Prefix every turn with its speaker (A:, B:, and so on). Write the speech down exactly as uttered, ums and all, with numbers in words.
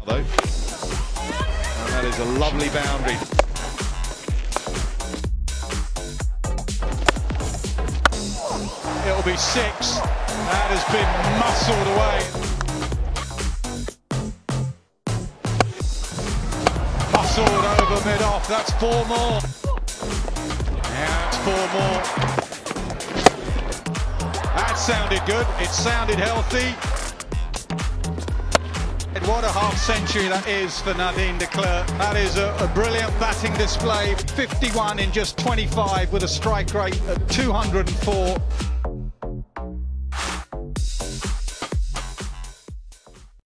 A: Though. And that is a lovely boundary.
B: It'll be six. That has been muscled away. Muscled over mid-off. That's four more. Yeah, that's four more. That sounded good. It sounded healthy. What a half century that is for Nadine de Klerk. That is a, a brilliant batting display. fifty-one in just twenty-five with a strike rate of two hundred and four.